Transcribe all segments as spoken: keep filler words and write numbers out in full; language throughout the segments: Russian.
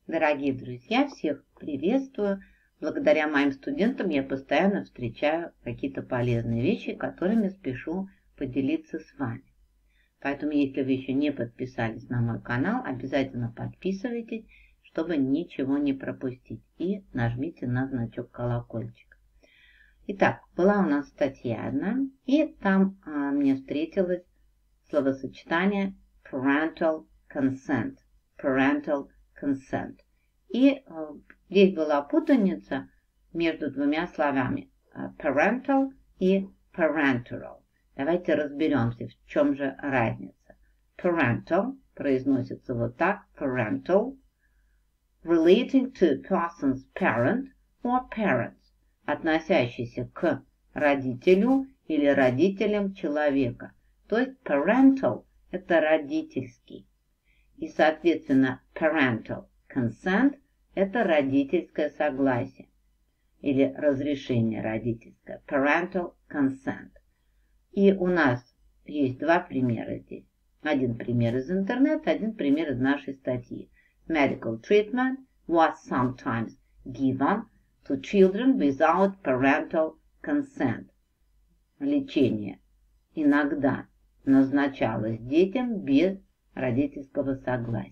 Дорогие друзья, всех приветствую. Благодаря моим студентам я постоянно встречаю какие-то полезные вещи, которыми спешу поделиться с вами. Поэтому, если вы еще не подписались на мой канал, обязательно подписывайтесь, чтобы ничего не пропустить. И нажмите на значок колокольчика. Итак, была у нас статья одна, и там а, мне встретилось словосочетание parental consent. Parental consent. И э, здесь была путаница между двумя словами parental и parental. Давайте разберемся, в чем же разница. Parental произносится вот так, parental, relating to a person's parent or parents, относящийся к родителю или родителям человека. То есть parental – это родительский. И, соответственно, parental consent – это родительское согласие или разрешение родительское. Parental consent. И у нас есть два примера здесь. Один пример из интернета, один пример из нашей статьи. Medical treatment was sometimes given to children without parental consent. Лечение иногда назначалось детям без родительского согласия.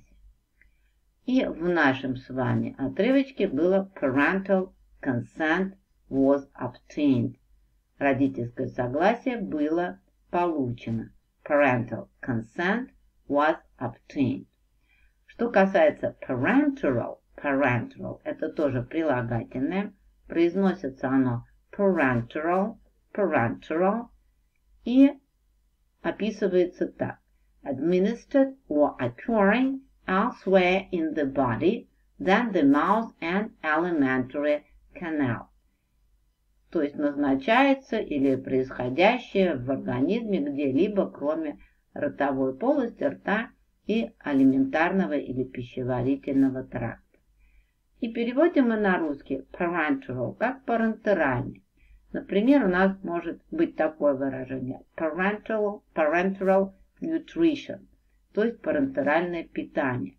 И в нашем с вами отрывочке было parental consent was obtained. Родительское согласие было получено. Parental consent was obtained. Что касается parental, parental это тоже прилагательное. Произносится оно parental, parental и описывается так. Administered or occurring elsewhere in the body than the mouth and alimentary canal. То есть назначается или происходящее в организме где-либо, кроме ротовой полости, рта и алиментарного или пищеварительного тракта. И переводим мы на русский parental как парентеральный. Например, у нас может быть такое выражение parental, parental nutrition, то есть парентеральное питание.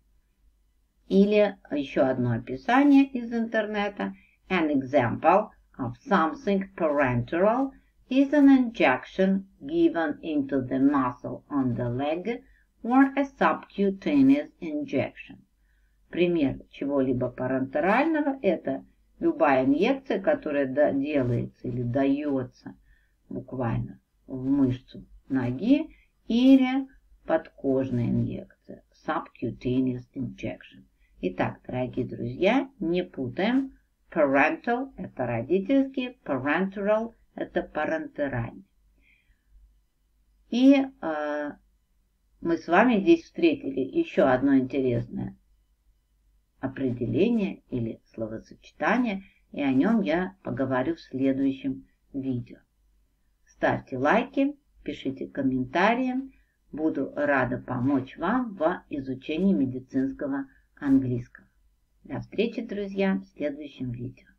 Или еще одно описание из интернета. An example of something parenteral is an injection given into the muscle on the leg or a subcutaneous injection. Пример чего-либо парентерального – это любая инъекция, которая делается или дается буквально в мышцу ноги, или подкожная инъекция, subcutaneous injection. Итак, дорогие друзья, не путаем. Parental – это родительский, parenteral – это парентеральный. И э, мы с вами здесь встретили еще одно интересное определение или словосочетание, и о нем я поговорю в следующем видео. Ставьте лайки, пишите комментарии. Буду рада помочь вам в изучении медицинского английского. До встречи, друзья, в следующем видео.